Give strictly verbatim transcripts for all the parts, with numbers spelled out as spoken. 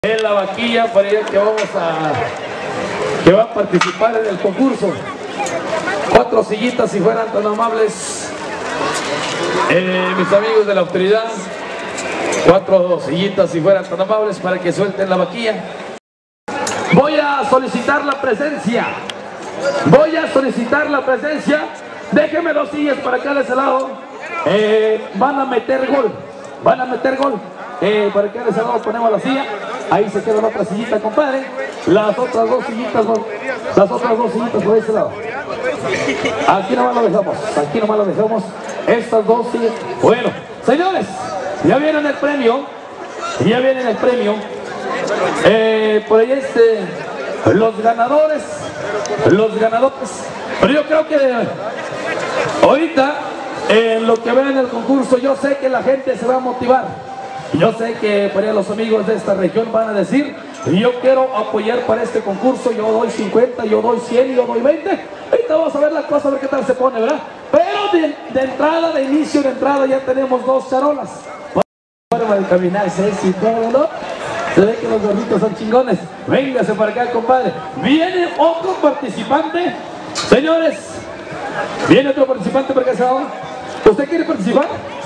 en la vaquilla para ir que vamos a que va a participar en el concurso. Cuatro sillitas si fueran tan amables, eh, mis amigos de la autoridad. Cuatro sillitas si fueran tan amables para que suelten la vaquilla. Voy a solicitar la presencia. Voy a solicitar la presencia. Déjenme dos sillas para acá de ese lado. Eh, van a meter gol. Van a meter gol. Eh, para acá de ese lado ponemos la silla. Ahí se queda la otra sillita, compadre. Las otras dos sillitas, las otras dos sillitas por ese lado. Aquí nomás lo dejamos. Aquí nomás lo dejamos. Estas dos sillas. Bueno, señores, ya vienen el premio. Ya vienen el premio. Eh, por ahí este, los ganadores, los ganadores. Pero yo creo que ahorita, en lo que vean el concurso, yo sé que la gente se va a motivar. Yo sé que por ahí los amigos de esta región van a decir, yo quiero apoyar para este concurso, yo doy cincuenta, yo doy cien, yo doy veinte. Ahorita vamos a ver la cosa, a ver qué tal se pone, ¿verdad? Pero de, de entrada, de inicio de entrada, ya tenemos dos charolas. Forma de caminar, sexy y todo, ¿no? Se ve que los gorditos son chingones. Véngase para acá, compadre. Viene otro participante. Señores, viene otro participante para acá. ¿Usted quiere participar?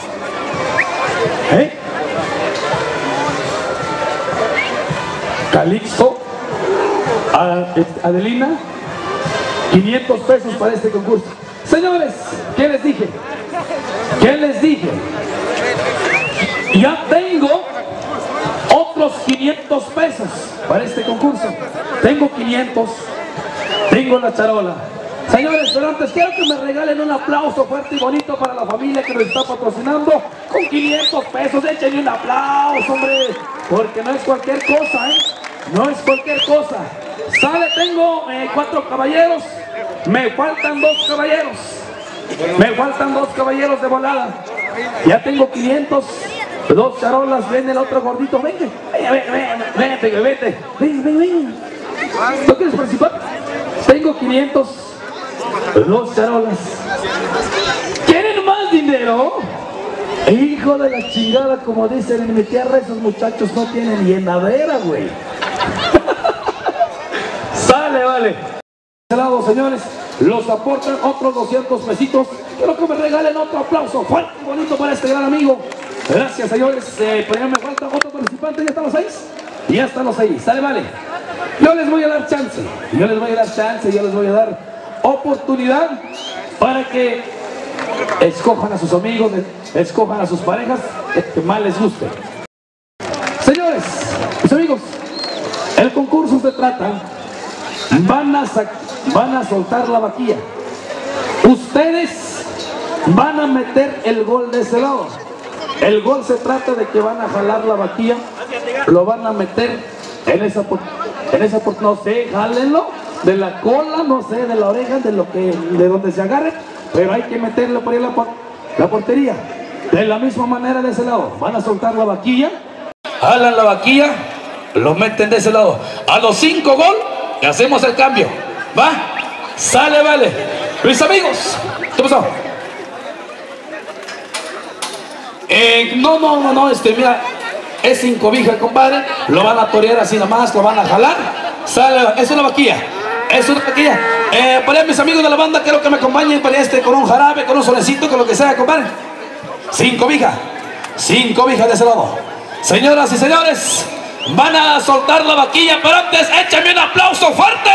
¿Eh? Calixto, Adelina, quinientos pesos para este concurso. Señores, ¿qué les dije? ¿Qué les dije? Ya tengo otros quinientos pesos para este concurso. Tengo quinientos, tengo la charola. Señores, pero antes quiero que me regalen un aplauso fuerte y bonito para la familia que nos está patrocinando con quinientos pesos. Échenle un aplauso, hombre, porque no es cualquier cosa, ¿eh? No es cualquier cosa. Sale, tengo eh, cuatro caballeros, me faltan dos caballeros. Me faltan dos caballeros de volada. Ya tengo quinientos, dos charolas, ven el otro gordito, venga, vente, vente, vente, ven, ven, ven. ¿No quieres participar? Tengo quinientos, dos charolas. ¿Quieren más dinero? Hijo de la chingada, como dicen en mi tierra, esos muchachos no tienen llenadera, güey. Sale, vale. De este lado, señores, los aportan otros doscientos pesitos. Quiero que me regalen otro aplauso fuerte y bonito para este gran amigo. Gracias, señores. Eh, pero ya me falta otro participante. ¿Ya están los seis? Ya están los seis. Sale, vale. Yo les voy a dar chance. Yo les voy a dar chance. Yo les voy a dar oportunidad para que escojan a sus amigos, escojan a sus parejas, que más les guste. Señores, mis amigos, el concurso se trata, van a, van a soltar la vaquilla. Ustedes van a meter el gol de ese lado. El gol se trata de que van a jalar la vaquilla, lo van a meter en esa, en esa, no sé, jálenlo de la cola, no sé, de la oreja, de lo que, de donde se agarre, pero hay que meterlo por ahí la, la portería. De la misma manera de ese lado, van a soltar la vaquilla, jalan la vaquilla, lo meten de ese lado. A los cinco gol, hacemos el cambio. ¿Va? Sale, vale. Mis amigos, ¿qué pasó? Eh, no, no, no, no, este, mira, es sin cobija, compadre. Lo van a torear así nomás, lo van a jalar. Sale, es una vaquilla. Es una vaquilla. Eh, para mis amigos de la banda, quiero que me acompañen para este con un jarabe, con un solecito, con lo que sea, compadre. Sin cobija. Sin cobija de ese lado. Señoras y señores, van a soltar la vaquilla, pero antes échame un aplauso fuerte.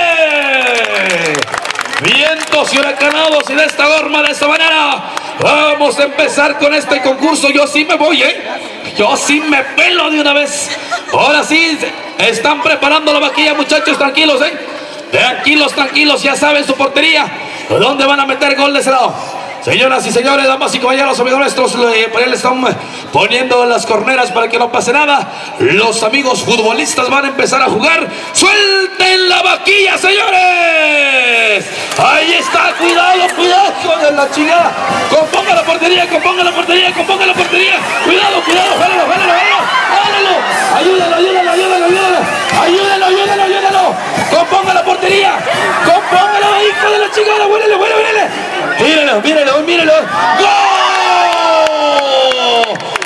Vientos y huracanados y de esta forma, de esta manera, vamos a empezar con este concurso. Yo sí me voy, ¿eh? Yo sí me pelo de una vez. Ahora sí, están preparando la vaquilla, muchachos, tranquilos, ¿eh? Tranquilos, tranquilos, ya saben su portería. ¿Dónde van a meter gol de ese lado? Señoras y señores, damas y caballeros, amigos nuestros, eh, por ahí le están poniendo las corneras para que no pase nada. Los amigos futbolistas van a empezar a jugar. ¡Suelten la vaquilla, señores! Ahí está, cuidado, cuidado con la chingada. Componga la portería, componga la portería, componga la portería. Cuidado, cuidado, jálalo, jálalo, jálalo. Ayúdalo, ayúdalo, ayúdalo, ayúdalo. Ayúdalo, ayúdalo, ayúdalo. Componga la portería. Compóngala, hijo de la chingada. Huélele, huélele, huélele. Míralo, míralo, míralo. ¡Gol! Es el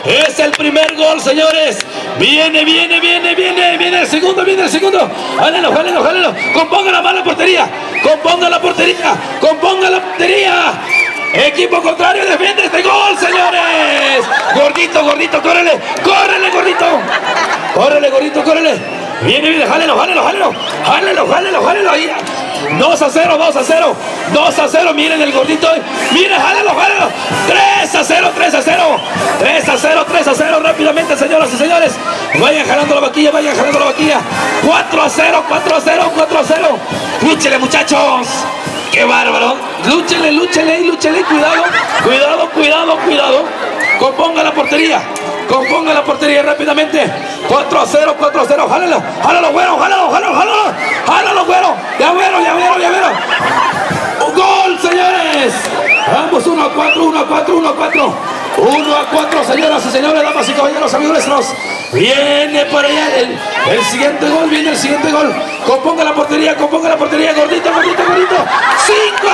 el primer gol, señores. Viene, viene, viene, viene, viene el segundo, viene el segundo. Jálelo, jálelo, jálelo. Componga la mala portería. Componga la portería. Componga la portería. Equipo contrario defiende este gol, señores. Gordito, gordito, córrele. Córrele, gordito. Córrele, gordito, córrele. Viene, viene, jálelo, jálelo, jálelo. Jálelo, jálelo, jálelo. Ahí. dos a cero, dos a cero. dos a cero, miren el gordito. Miren, jálelo, jálelo. tres a cero, tres a cero. tres a cero, tres a cero. Rápidamente, señoras y señores. Vayan jalando la vaquilla, vayan jalando la vaquilla. cuatro a cero, cuatro a cero, cuatro a cero. Lúchele, muchachos. ¡Qué bárbaro! Lúchele, lúchele, lúchele. Cuidado, cuidado, cuidado, cuidado. Componga la portería. Componga la portería rápidamente. cuatro a cero, cuatro a cero. Jálalo, jálalo, güero, jálalo, jálalo, jálalo. Jálalo, güero. Ya, güero, ya, güero, ya, güero. ¡Un gol, señores! Vamos, uno a cuatro, uno a cuatro, uno a cuatro. uno a cuatro, señoras y señores, damas y caballeros, amigos nuestros. Viene por allá el, el siguiente gol, viene el siguiente gol. Componga la portería, componga la portería. Gordito, gordito, gordito. cinco a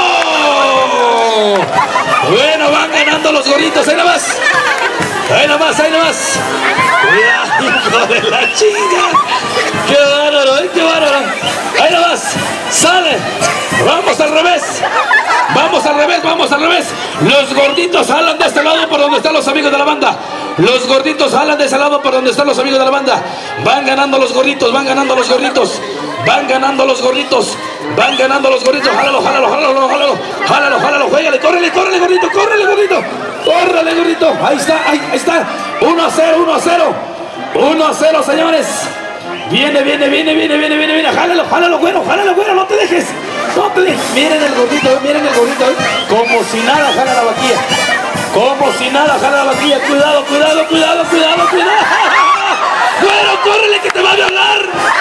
cero. Bueno, van ganando los gorditos. Ahí nomás. Ahí nomás, ahí nomás. Cuidado, hijo de la chinga. Qué bárbaro, ¿eh? Qué bárbaro. Ahí nomás. Sale. Vamos al revés. Vamos al revés, vamos al revés. Los gorditos jalan de este lado por donde están los amigos de la banda. Los gorditos jalan de ese lado por donde están los amigos de la banda. Van ganando los gorditos, van ganando los gorditos. Van ganando los gorditos. Van ganando los gorditos. Jálalo, jálalo, jálalo, jálalo. Jálalo, jálalo, juégale, córrele, córrele, gordito, córrele, gordito. Córrele, gordito. Ahí está, ahí, ahí está. uno a cero, uno a cero. uno a cero, señores. Viene, viene, viene, viene, viene, viene, viene. Jálalo, jálalo, güero, jálalo, güero, no te dejes. No te dejes. Miren el gordito, miren el gordito. Como si nada jala la vaquilla. Como si nada jala la vaquilla. Cuidado, cuidado, cuidado, cuidado, cuidado. Güero, córrele que te va a violar.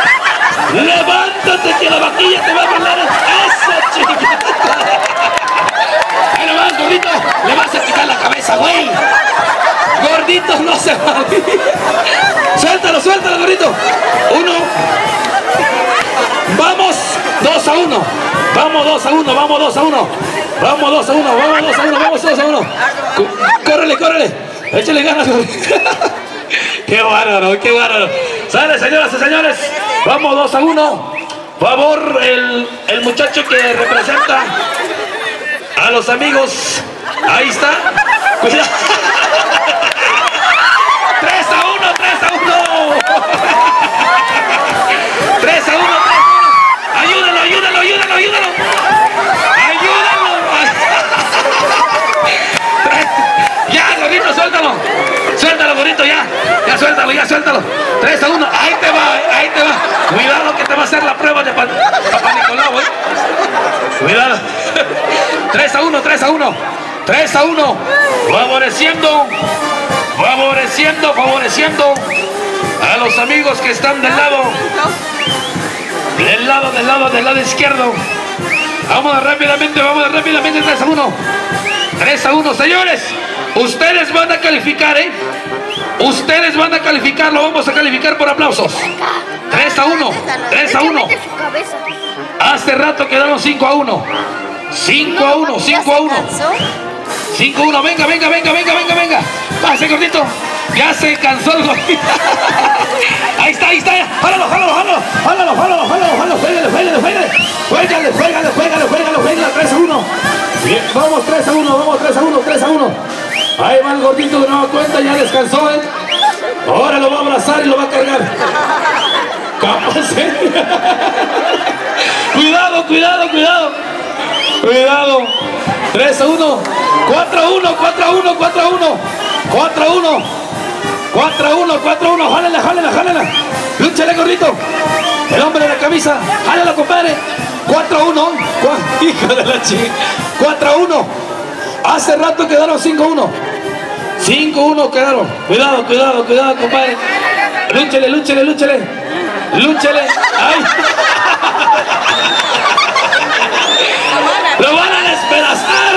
Levántate que la vaquilla te va a violar. Eso, chica. Ahí nomás, gordito. Le vas a quitar la cabeza, güey. Gordito, no se va. Suéltalo, suéltalo, gordito. Uno. Vamos, dos a uno. Vamos dos a uno, vamos dos a uno. Vamos dos a uno, vamos dos a uno, vamos dos a uno. Córrele, córrele. Échale ganas. Qué bárbaro, qué bárbaro. Sale, señoras y señores. Vamos dos a uno. Favor, el, el muchacho que representa a los amigos. Ahí está. Cuidado. tres a uno, tres a uno. tres a uno, tres a uno. Ayúdalo, ayúdalo, ayúdalo, ayúdalo. Ayúdalo. Ya, gordito, suéltalo. Suéltalo, gordito, ya. Ya, suéltalo, ya, suéltalo. tres a uno. Ahí te va, ahí te va. Cuidado que te va a hacer la prueba de Papá Nicolau, ¿eh? Cuidado. tres a uno, tres a uno. tres a uno. Favoreciendo. Favoreciendo, favoreciendo a los amigos que están del lado. Del lado, del lado, del lado izquierdo. Vamos rápidamente, vamos rápidamente. tres a uno. tres a uno, señores. Ustedes van a calificar, ¿eh? Ustedes van a calificar, lo vamos a calificar por aplausos. tres a uno. tres a uno. Hace rato quedaron cinco a uno. cinco a uno, cinco a uno. cinco a uno, venga, venga, venga, venga, venga, venga. Pase, gordito. Ya se cansó el gordito. Ahí está, ahí está. Jálalo, jálalo, jálalo. Jálalo, jálalo, jálalo, jálalo. Juégale, juégale, juégale. Juégale, juégale, juégale, juégale, juégale. tres a uno. Bien, vamos tres a uno, vamos tres a uno, tres a uno. Ahí va el gordito de nueva cuenta, ya descansó, ¿eh? Ahora lo va a abrazar y lo va a cargar. Capaz, ¿eh? Cuidado, cuidado, cuidado. Cuidado. tres a uno. cuatro a uno, cuatro a uno, cuatro a uno. cuatro a uno. cuatro a uno, cuatro a uno. Jálala, jálala, jálala. Lúchale, gordito. El hombre de la camisa. Jálala, compadre. cuatro a uno. Hijo de la chica. cuatro a uno. Hace rato quedaron cinco a uno. cinco a uno quedaron. Cuidado, cuidado, cuidado, compadre. Lúchale, lúchale, lúchale. Lúchale. Ay. ¡Lo van a despedazar!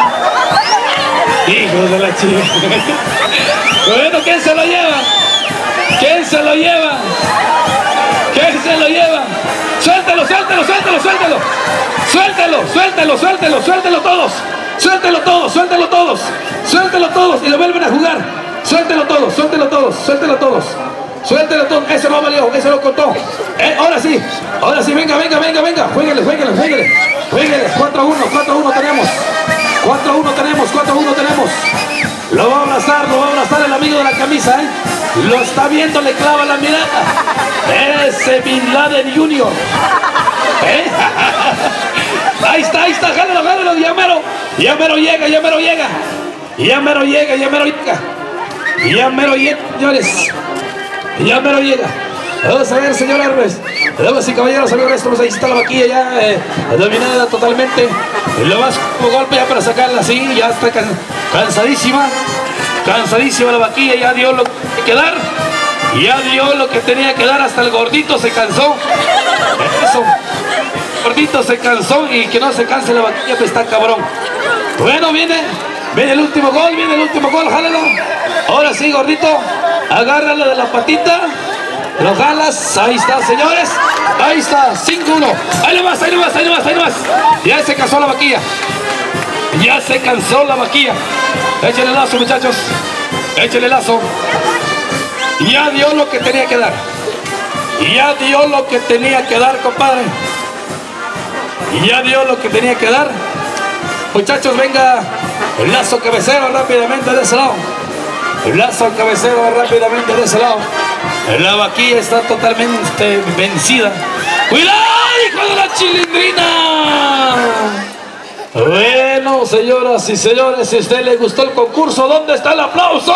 Hijos de la chica. Bueno, ¿quién se lo lleva? ¿Quién se lo lleva? ¿Quién se lo lleva? Suéltalo, suéltalo, suéltalo, suéltalo. Suéltalo, suéltalo, suéltalo, suéltalo todos. Suéltalo todos, suéltalo todos. Suéltalo todos y lo vuelven a jugar. Suéltelo todos, suéltelo todos, suéltelo todos. Suéltelo todos, eso no valió, eso no contó. Eh, ahora sí, ahora sí, venga, venga, venga, venga. Jueguele, jueguele, jueguele. Jueguele, cuatro a uno, cuatro a uno tenemos. cuatro a uno tenemos, cuatro a uno tenemos. Lo va a abrazar, lo va a abrazar el amigo de la camisa, ¿eh? Lo está viendo, le clava la mirada. Ese Bin Laden Junior. ¿Eh? Ahí está, ahí está, jálalo, jálalo, ya mero. Ya mero llega, ya mero llega. Ya mero llega, ya mero llega. Ya mero llega, señores. Ya mero llega. Vamos a ver, señores. Damas y caballeros, señores, pues ahí está la vaquilla ya eh, dominada totalmente. Lo más como golpe ya para sacarla así, ya está can, cansadísima. Cansadísima la vaquilla, ya dio lo que tenía que dar. Ya dio lo que tenía que dar, hasta el gordito se cansó. Eso. El gordito se cansó y que no se canse la vaquilla, pues está cabrón. Bueno, viene, viene el último gol, viene el último gol, jálalo. Ahora sí, gordito, agárralo de la patita. Lo jalas, ahí está, señores. Ahí está, cinco uno. Ahí nomás, ahí nomás, ahí nomás, ahí nomás. Ya se cansó la vaquilla. Ya se cansó la vaquilla. Échale lazo, muchachos. Échale lazo. Ya dio lo que tenía que dar. Ya dio lo que tenía que dar, compadre. Ya dio lo que tenía que dar. Muchachos, venga el lazo cabecero rápidamente de ese lado. El lazo cabecero rápidamente de ese lado. La vaquilla está totalmente vencida. ¡Cuidado, hijo de la chilindrina! Bueno, señoras y señores, si a usted le gustó el concurso, ¿dónde está el aplauso?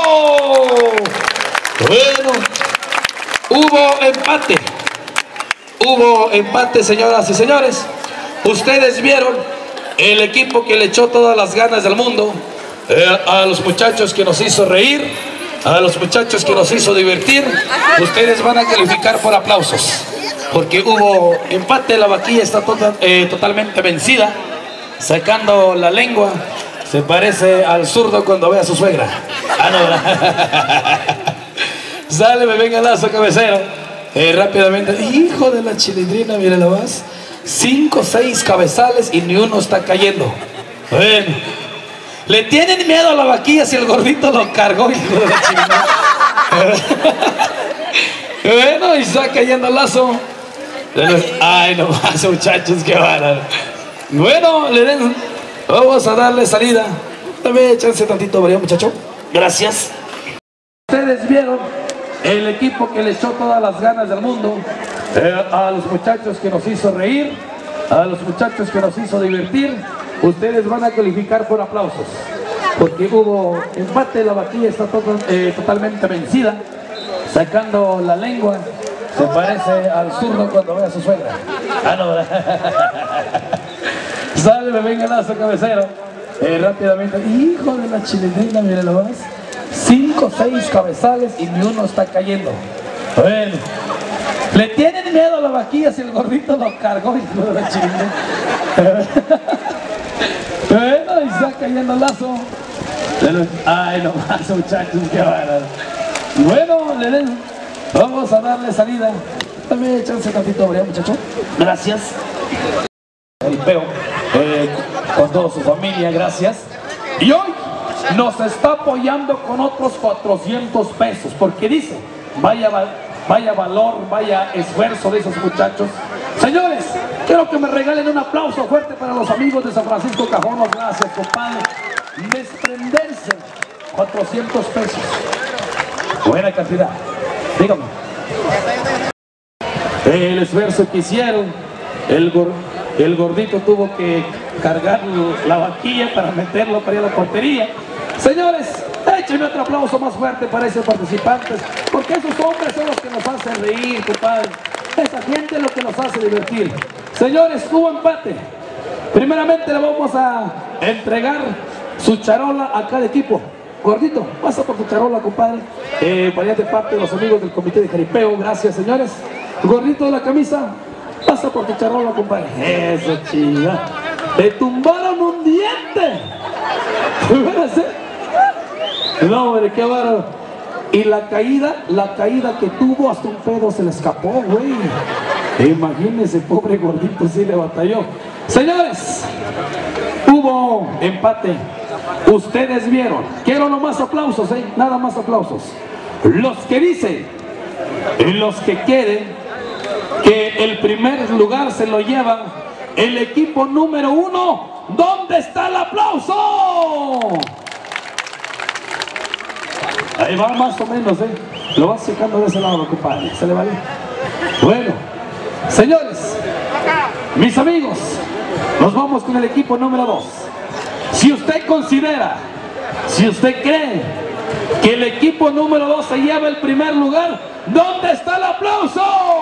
Bueno, hubo empate. Hubo empate, señoras y señores. Ustedes vieron el equipo que le echó todas las ganas del mundo, eh, a los muchachos que nos hizo reír, a los muchachos que nos hizo divertir. Ustedes van a calificar por aplausos, porque hubo empate. La vaquilla está total, eh, totalmente vencida, sacando la lengua. Se parece al zurdo cuando ve a su suegra. Ah, no. Sale, me venga el lazo cabecero. Eh, rápidamente. Hijo de la chilindrina, mire la más. Cinco, seis cabezales y ni uno está cayendo. Bueno. Le tienen miedo a la vaquilla si el gordito lo cargó, hijo de la chingada. Bueno, y está cayendo el lazo. Ay, no más, muchachos, qué bárbaro. Bueno, le den, vamos a darle salida. Dame chance tantito, ¿verdad, muchacho? Gracias. Ustedes vieron el equipo que le echó todas las ganas del mundo, eh, a los muchachos que nos hizo reír, a los muchachos que nos hizo divertir. Ustedes van a calificar por aplausos, porque hubo empate. La vaquilla está total, eh, totalmente vencida, sacando la lengua. Se parece al zurdo cuando ve a su suegra. Ah, no, sale, me venga el lazo cabecero. Eh, rápidamente. Hijo de la chilindrina, mire lo más. Cinco, seis cabezales y ni uno está cayendo. Bueno. Le tienen miedo a la vaquilla si el gordito lo cargó, hijo de la chilindrina. Bueno, y está cayendo el lazo. Ay, no más, muchachos, qué bárbaro. Bueno, le den, vamos a darle salida. Dame chance tantito, ¿verdad, muchacho? Gracias. El peo, eh, con toda su familia, gracias. Y hoy nos está apoyando con otros cuatrocientos pesos, porque dice, vaya, vaya valor, vaya esfuerzo de esos muchachos. Señores, quiero que me regalen un aplauso fuerte para los amigos de San Francisco Cajonos. Gracias, compadre. Desprenderse, cuatrocientos pesos. Buena cantidad. Dígame. El esfuerzo que hicieron, el, gor, el gordito tuvo que cargar la vaquilla para meterlo para ir a la portería. Señores, échenme otro aplauso más fuerte para esos participantes, porque esos hombres son los que nos hacen reír, compadre. Esa gente es lo que nos hace divertir. Señores, hubo empate. Primeramente le vamos a entregar su charola a cada equipo. Gordito, pasa por tu charola, compadre. Eh, para de parte de los amigos del comité de jaripeo. Gracias, señores. Gordito de la camisa, pasa por tu charola, compadre. Eso, chica. Te tumbaron un diente. No, hombre, qué bárbaro. Y la caída, la caída que tuvo, hasta un pedo se le escapó, güey. Imagínense, pobre gordito, sí le batalló. Señores, hubo empate. ustedes vieron. Quiero nomás aplausos, ¿eh? Nada más aplausos. Los que dicen, los que quieren que el primer lugar se lo lleva el equipo número uno, ¿dónde está el aplauso? Ahí va más o menos, ¿eh? Lo vas secando de ese lado, compadre. ¿Se le vale? Bueno, señores, mis amigos, nos vamos con el equipo número dos. Si usted considera, si usted cree que el equipo número dos se lleva el primer lugar, ¿dónde está el aplauso?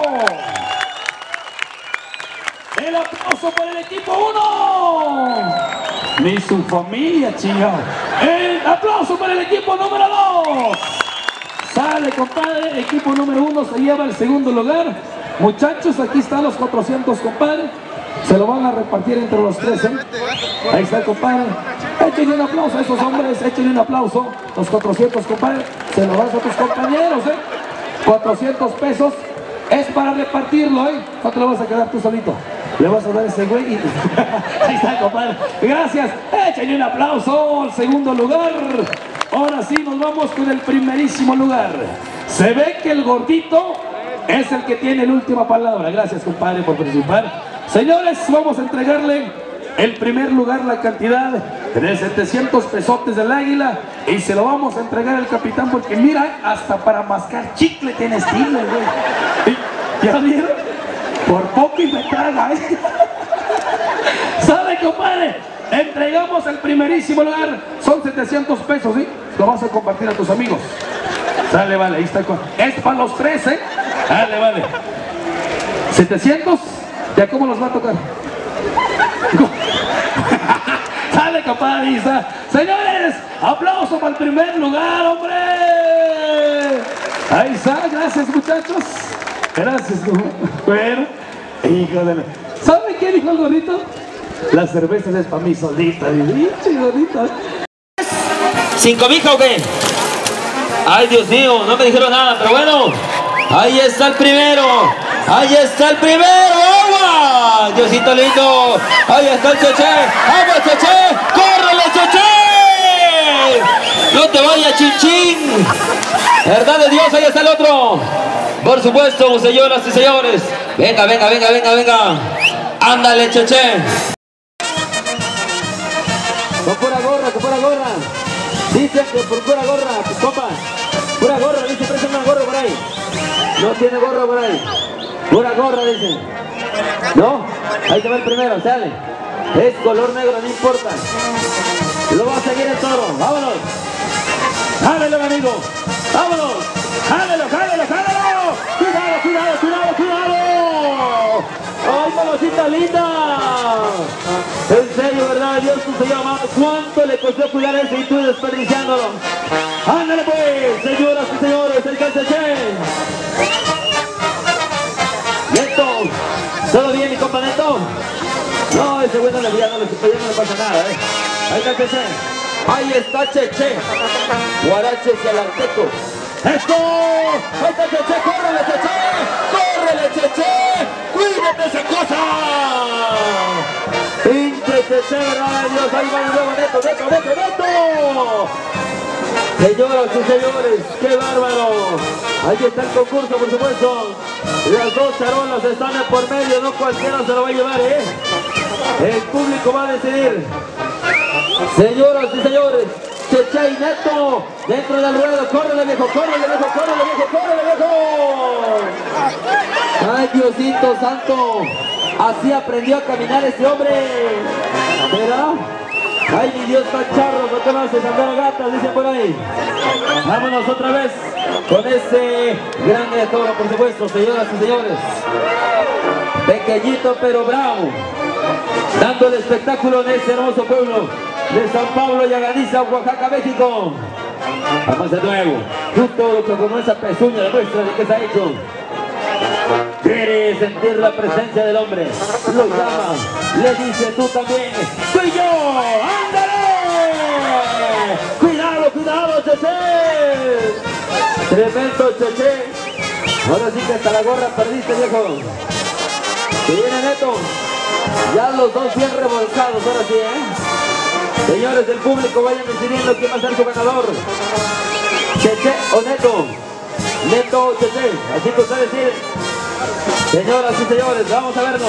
El aplauso para el equipo uno. Ni su familia, chingado. El aplauso para el equipo número dos. Sale, compadre. Equipo número uno se lleva el segundo lugar. Muchachos, aquí están los cuatrocientos, compadre. Se lo van a repartir entre los tres, ¿eh? Ahí está el compadre. Échenle un aplauso a esos hombres. Échenle un aplauso. Los cuatrocientos, compadre. Se lo vas a tus compañeros, ¿eh? cuatrocientos pesos. Es para repartirlo, ¿eh? No te lo vas a quedar tú solito. Le vas a dar ese güey y... Ahí está, compadre. Gracias. Échenle un aplauso al segundo lugar. Ahora sí, nos vamos con el primerísimo lugar. Se ve que el gordito es el que tiene la última palabra. Gracias, compadre, por participar. Señores, vamos a entregarle el primer lugar, la cantidad de setecientos pesotes del Águila. Y se lo vamos a entregar al capitán porque mira, hasta para mascar chicle tiene estilo, güey. ¿Ya vieron? Por poco y me traga, ¿eh? ¿Sabe, compadre? Entregamos el primerísimo lugar. Son setecientos pesos, ¿sí? Lo vas a compartir a tus amigos. Sale, vale, ahí está. Es para los tres, ¿eh? Dale, vale. setecientos. ¿Ya cómo los va a tocar? Sale, compadre, ahí está. Señores, aplauso para el primer lugar, hombre. Ahí está, gracias, muchachos. Gracias, bueno, hijo de la... ¿Sabe qué dijo el gordito? La cerveza es para mí solita, dice, gordito. ¿Sin cobija o qué? Ay, Dios mío, no me dijeron nada, pero bueno. Ahí está el primero. Ahí está el primero. ¡Agua! Diosito lindo. Ahí está el Cheche. ¡Agua, Cheche! ¡Córrele, Cheche! ¡No te vayas, chinchín! ¿Verdad de Dios? Ahí está el otro. Por supuesto, señoras y señores. Venga, venga, venga, venga, venga. Ándale, Cheche. Con pura gorra, con pura gorra. Dicen que por pura gorra, pues compa. Pura gorra, dice, préstame una gorra por ahí. No tiene gorra por ahí. Pura gorra, dicen. No, ahí te va el primero, sale. Es color negro, no importa. Lo va a seguir el toro. Vámonos. Jálelo, amigo. Vámonos. Jálelo, jálelo, jálelo. Cuidado, cuidado, cuidado, cuidado. ¡Ay, mamacita linda! En serio, ¿verdad? Dios te llama. ¿Cuánto le costó cuidar ese y tú desperdiciándolo? ¡Ándale pues, señoras y señores! ¡El Cheche! ¡Neto! ¿Todo bien, mi compa Neto? No, ese güey no le, ya no le, ya no le pasa nada, ¿eh? Ahí está Cheche. Ahí está Cheche. Guaraches y alartecos. ¡Esto! ¡Ahí está Cheche! ¡Córrele, Cheche! ¡Córrele, Cheche! ¡Cuídate esa cosa! ¡Pinche Cheche, verdad de Dios! ¡Ahí va de nuevo Neto, Neto, Neto, Neto! Señoras y señores, ¡qué bárbaro! Ahí está el concurso, por supuesto. Las dos charolas están en por medio, no cualquiera se lo va a llevar, ¿eh? El público va a decidir. Señoras y señores, Cheche y Neto dentro del ruedo. ¡Córrele, viejo! ¡Córrele, viejo! ¡Córrele, viejo! ¡Córrele, viejo! ¡Ay, Diosito santo! Así aprendió a caminar ese hombre. ¿Verdad? ¡Ay, mi Dios tan charro! No conoces andar a gatas, dicen por ahí. Vámonos otra vez con ese grande toro, por supuesto, señoras y señores. Pequeñito pero bravo, dando el espectáculo en este hermoso pueblo de San Pablo Yaganiza, Oaxaca, México. Vamos de nuevo, junto con esa pezuña de muestra de que se ha hecho. Quiere sentir la presencia del hombre, lo llama, le dice tú también, tú y yo, ¡ándale! ¡Cuidado, cuidado, Cheche! Tremendo Cheche. Ahora sí que hasta la gorra perdiste, viejo. Que viene Neto. Ya los dos bien revolcados, ahora sí, ¿eh? Señores del público, vayan decidiendo quién va a ser su ganador. Cheche o Neto. Neto o Cheche, así que ustedes deciden. Señoras y señores, vamos a verlo.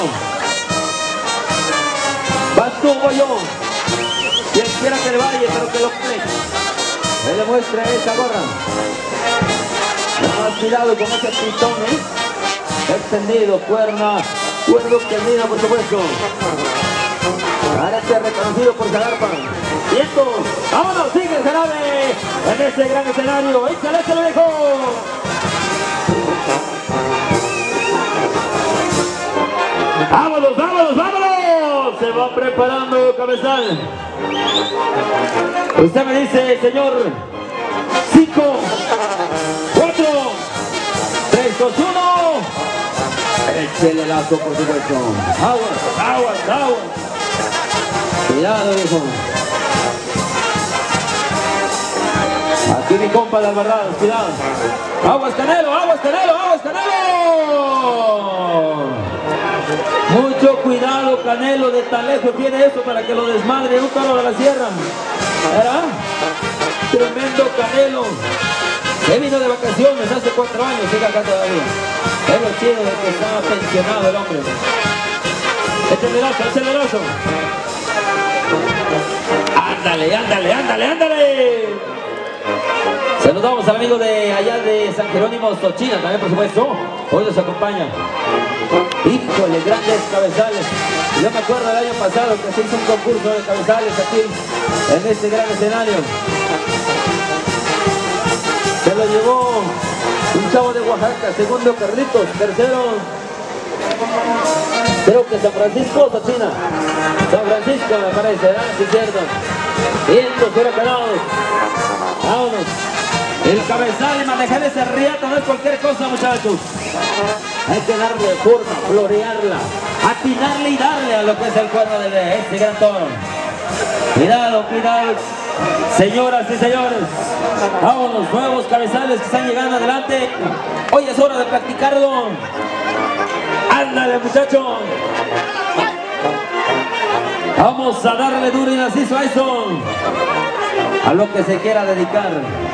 Vas tú o yo. Quien quiera que le vaya, pero que lo pone. Que le muestre esa gorra. Nada más cuidado con ese pistón, ¿eh? Extendido, cuerna, cuerno extendido, por supuesto. Parece reconocido por Zagarpa. ¡Vientos! ¡Vámonos! ¡Sigue el jarabe! En este gran escenario. ¡Échale, se lo dejó! ¡Vámonos, vámonos, vámonos! Se va preparando Cabezal. Usted me dice, señor. cinco, cuatro, tres, dos, uno. Échele lazo, por supuesto. Aguas, aguas, aguas. Cuidado, viejo. Aquí mi compa de Albarradas, cuidado. Aguas, Canelo, aguas, Canelo, aguas, Canelo. Mucho cuidado, Canelo, de tan lejos viene eso para que lo desmadre un toro de la sierra. ¿Verdad? Tremendo Canelo. He vino de vacaciones hace cuatro años, sigue acá todavía. Es lo chido de que estaba pensionado el hombre. Échale lazo, échale lazo. Ándale, ándale, ándale, ándale. Saludamos al amigo de allá de San Jerónimo, Xochina, también por supuesto. Hoy nos acompaña. Híjole, grandes cabezales. Yo me acuerdo del año pasado que se hizo un concurso de cabezales aquí, en este gran escenario. Se lo llevó un chavo de Oaxaca, segundo Carlitos, tercero, creo que San Francisco, Xochina. San Francisco me parece, ¿verdad? Sí, cierto. Vientos huracanados. Vámonos. El cabezal y manejar ese riata no es cualquier cosa, muchachos. Hay que darle forma, florearla, atinarle y darle a lo que es el cuerno de este gran toro. Cuidado, cuidado. Señoras y señores, vámonos, nuevos cabezales que están llegando adelante. Hoy es hora de practicarlo. Ándale, muchachos. Vamos a darle duro y macizo a eso, a lo que se quiera dedicar.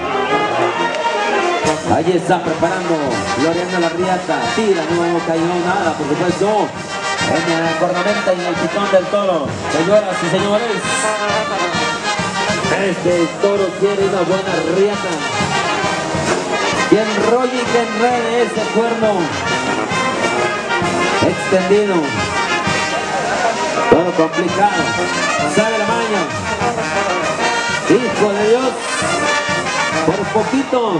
Allí está preparando, floreando la riata, tira, no cayó nada, por supuesto, en la cornamenta y en el pitón del toro. Señoras y señores, este toro quiere una buena riata. Que enrolle y que enrede ese cuerno extendido. Todo complicado, sale la maña. Hijo de Dios, por poquito.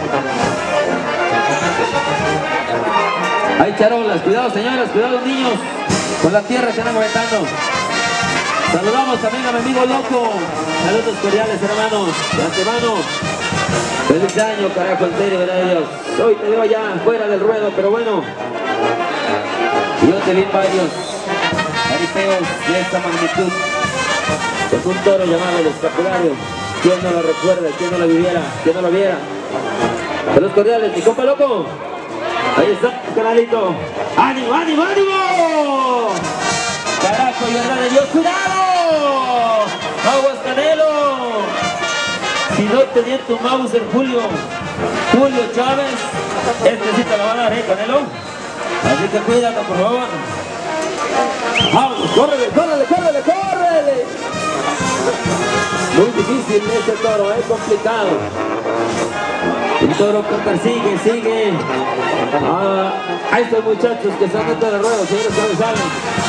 Hay charolas, cuidado señoras, cuidado niños, con la tierra se van aventando. Saludamos también a mi amigo Loco, saludos cordiales hermanos, de antemano. Feliz año, carajo, en serio, ¿verdad Dios? Hoy te veo allá fuera del ruedo, pero bueno, yo te vi en varios jaripeos de esta magnitud, con un toro llamado el Escapulario. ¿Quién no lo recuerda? ¿Quién no lo viviera? ¿Quién no lo viera? Saludos cordiales, mi compa Loco. Ahí está, canalito. ¡Ánimo, ánimo, ánimo! ¡Carajo, y verdad de Dios! ¡Cuidado! ¡Aguas, Canelo! Si no tenía tu mouse en Julio, Julio Chávez, este sí te lo va a dar, ¿eh, Canelo? Así que cuídate, por favor. ¡Vamos! ¡Córrele, córrele, córrele, córrele! Muy difícil este toro, es complicado. Un toro que persigue, sigue a, a estos muchachos que están dentro del ruedo, señores cabezales.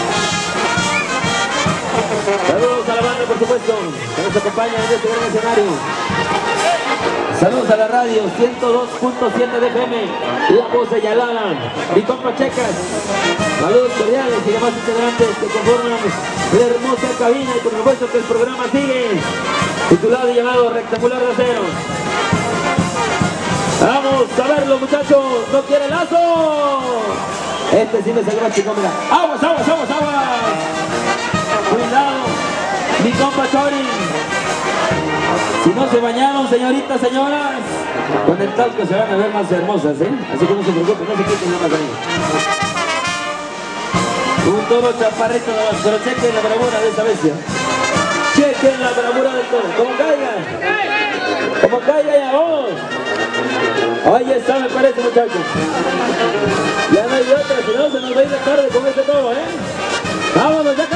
Saludos a la banda, por supuesto, que nos acompaña en este gran escenario. Saludos a la radio ciento dos punto siete de F M, La Voz de Yalala, mi compa Checas. Saludos cordiales y demás integrantes que conforman la hermosa cabina, y por supuesto que el programa sigue, titulado y llamado Rectangular de Acero. Vamos a verlo, muchachos, no quiere lazo. Este sí me salió chico, mira. Aguas, aguas, aguas, aguas. Cuidado, mi compa Chori. Si no se bañaron, señoritas, señoras, con el talco se van a ver más hermosas, ¿eh? Así que no se preocupen, no se quiten nada más ahí. Un toro chaparrito de las, pero chequen la bravura de esta bestia. Chequen la bravura del toro. Como caiga. Como caiga ya vamos. Ahí está, me parece, muchachos. Ya no hay otra, si no se nos va a ir de tarde con este toro, ¿eh? Vámonos ya.